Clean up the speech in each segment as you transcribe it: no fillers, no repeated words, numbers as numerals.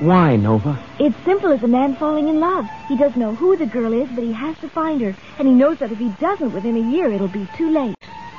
Why, Nova? It's simple as a man falling in love. He doesn't know who the girl is, but he has to find her. And he knows that if he doesn't within a year, it'll be too late.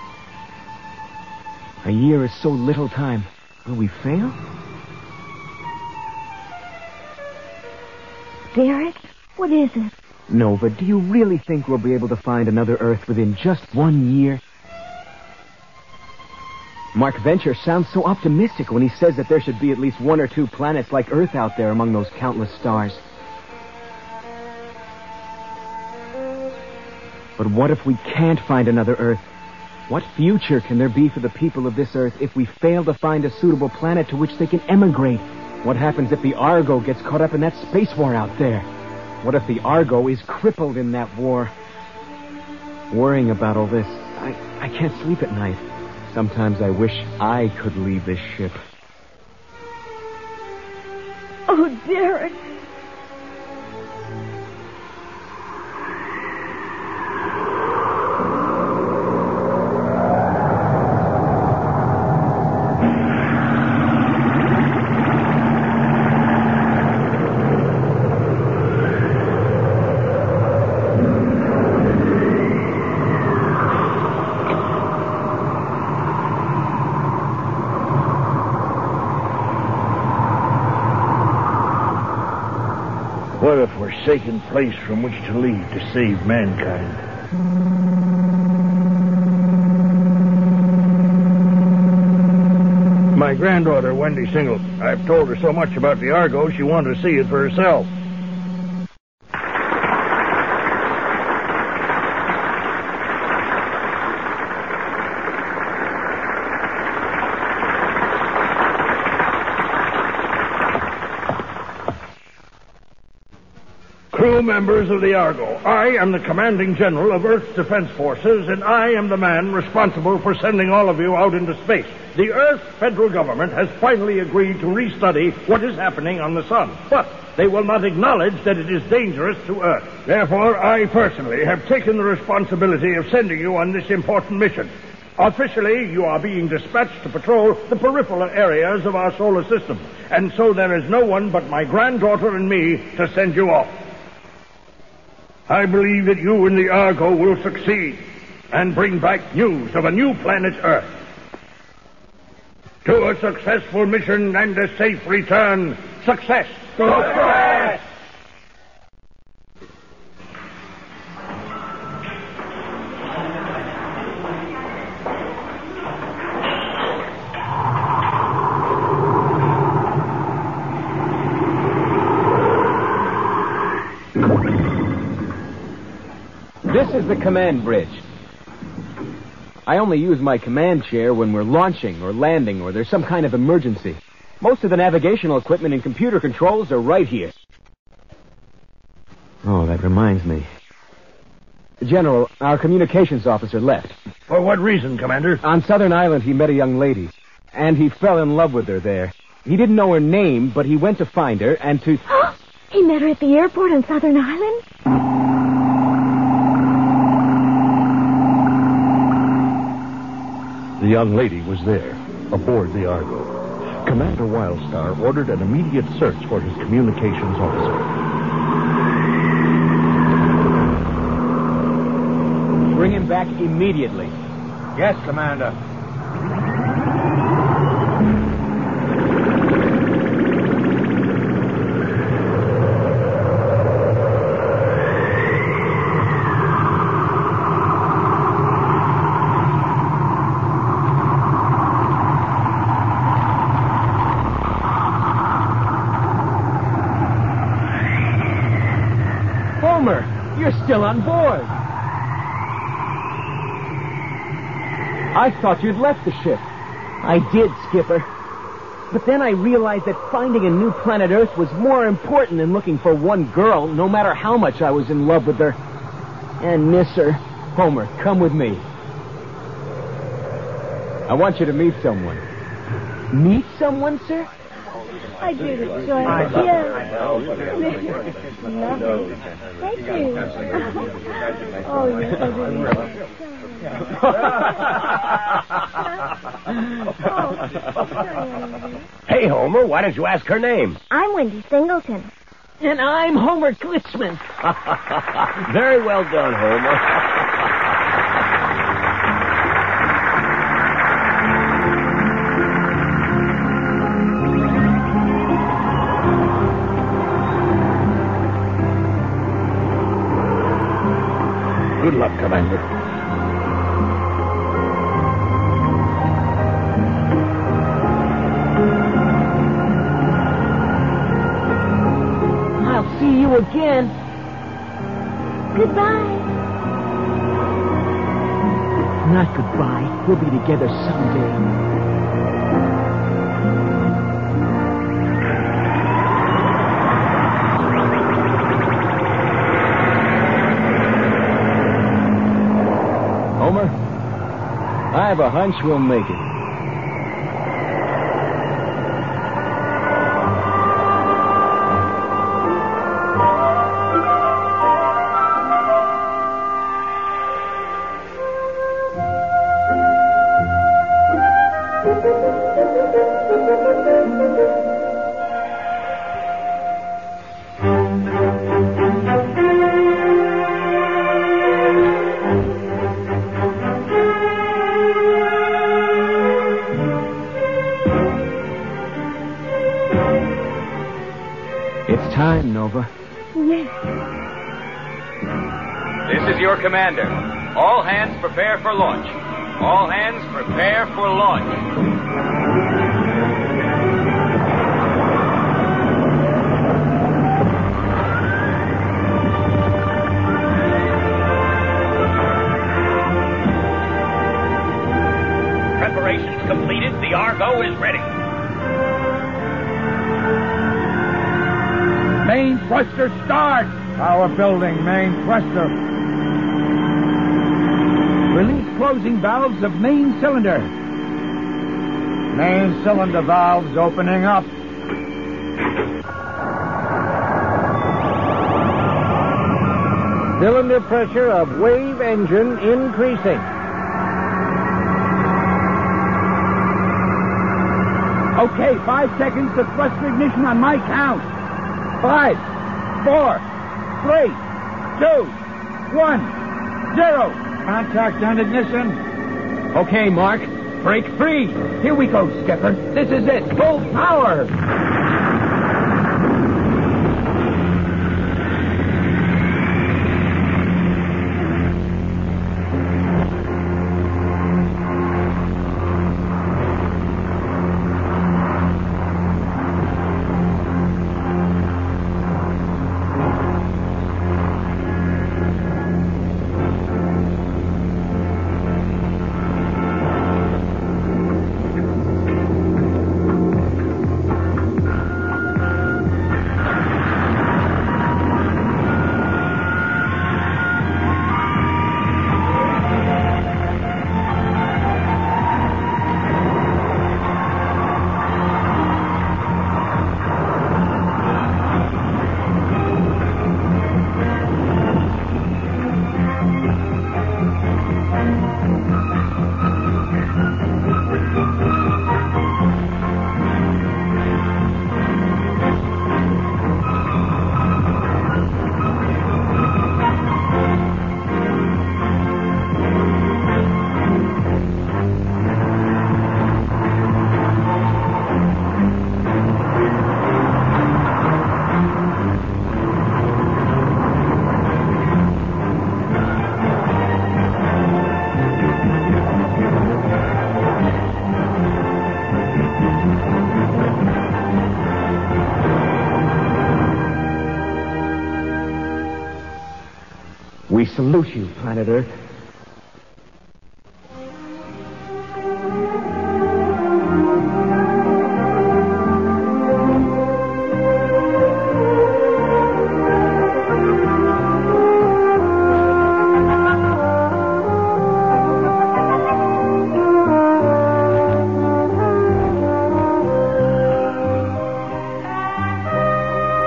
A year is so little time. Will we fail? Derek, what is it? Nova, do you really think we'll be able to find another Earth within just 1 year? Mark Venture sounds so optimistic when he says that there should be at least 1 or 2 planets like Earth out there among those countless stars. But what if we can't find another Earth? What future can there be for the people of this Earth if we fail to find a suitable planet to which they can emigrate? What happens if the Argo gets caught up in that space war out there? What if the Argo is crippled in that war? Worrying about all this, I can't sleep at night. Sometimes I wish I could leave this ship. Oh, Derek. What a forsaken place from which to leave to save mankind. My granddaughter, Wendy Single. I've told her so much about the Argo, she wanted to see it for herself. Crew members of the Argo, I am the commanding general of Earth's defense forces, and I am the man responsible for sending all of you out into space. The Earth federal government has finally agreed to restudy what is happening on the sun, but they will not acknowledge that it is dangerous to Earth. Therefore, I personally have taken the responsibility of sending you on this important mission. Officially, you are being dispatched to patrol the peripheral areas of our solar system, and so there is no one but my granddaughter and me to send you off. I believe that you and the Argo will succeed and bring back news of a new planet Earth. To a successful mission and a safe return. Success! Success! This is the command bridge. I only use my command chair when we're launching or landing or there's some kind of emergency. Most of the navigational equipment and computer controls are right here. Oh, that reminds me. General, our communications officer left. For what reason, Commander? On Southern Island, he met a young lady, and he fell in love with her there. He didn't know her name, but he went to find her and to... He met her at the airport on Southern Island? The young lady was there, aboard the Argo. Commander Wildstar ordered an immediate search for his communications officer. Bring him back immediately. Yes, Commander. You're still on board. I thought you'd left the ship. I did, Skipper. But then I realized that finding a new planet Earth was more important than looking for one girl, no matter how much I was in love with her. And miss her. Homer, come with me. I want you to meet someone. Meet someone, sir? I did it, Joy. Yes. Lovely. Thank you. Oh, yes, I did. Hey, Homer, why don't you ask her name? I'm Wendy Singleton. And I'm Homer Klitzman. Very well done, Homer. Good luck, Commander. I'll see you again. Goodbye. Not goodbye. We'll be together someday. Homer, I have a hunch we'll make it. It's time, Nova. Yes. This is your commander. All hands prepare for launch. All hands prepare for launch. Preparations completed. The Argo is ready. Main thruster start. Power building, main thruster. Release closing valves of main cylinder. Main cylinder valves opening up. Cylinder pressure of wave engine increasing. Okay, 5 seconds to thruster ignition on my count. 5, 4, 3, 2, 1, 0. Contact and ignition. Okay, Mark. Break free. Here we go, Skipper. This is it. Full power. We salute you, planet Earth.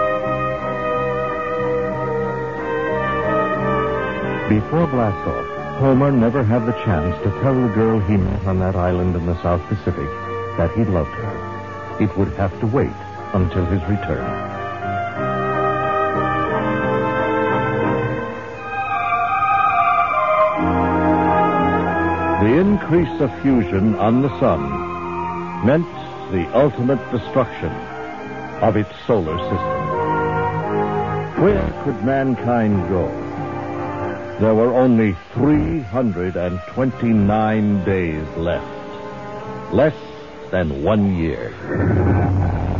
Before blastoff, Homer never had the chance to tell the girl he met on that island in the South Pacific that he loved her. It would have to wait until his return. The increase of fusion on the sun meant the ultimate destruction of its solar system. Where could mankind go? There were only 329 days left. Less than 1 year.